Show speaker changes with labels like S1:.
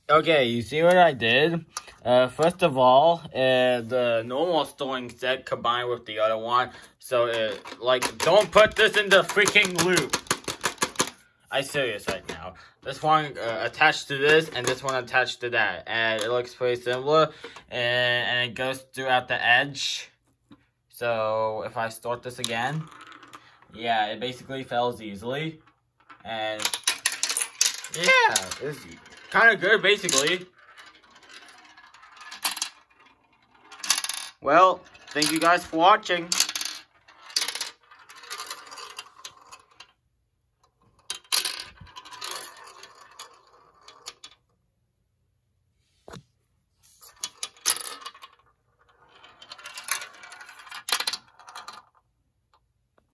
S1: Okay, you see what I did? First of all, the normal storing set combined with the other one. So, don't put this in the freaking loop. I'm serious right now. This one attached to this, and this one attached to that. And it looks pretty similar. And it goes throughout the edge. So, if I start this again, yeah, it basically fails easily. And, yeah, it's kind of good, basically. Well, thank you guys for watching.